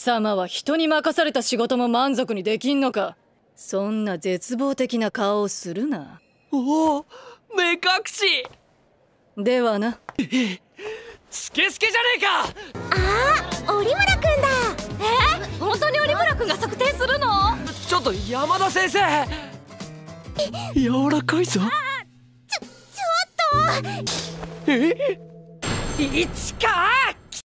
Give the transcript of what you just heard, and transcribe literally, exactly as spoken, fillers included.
様は人に任された仕事も満足にできんのか。そんな絶望的な顔をするな。 おお、目隠しではな。 スケスケじゃねえか。 ああ、折村くんだ。 えー、本当に折村くんが測定するの？ ちょっと山田先生、柔らかいぞ。 ちょ、ちょっと。 え、一か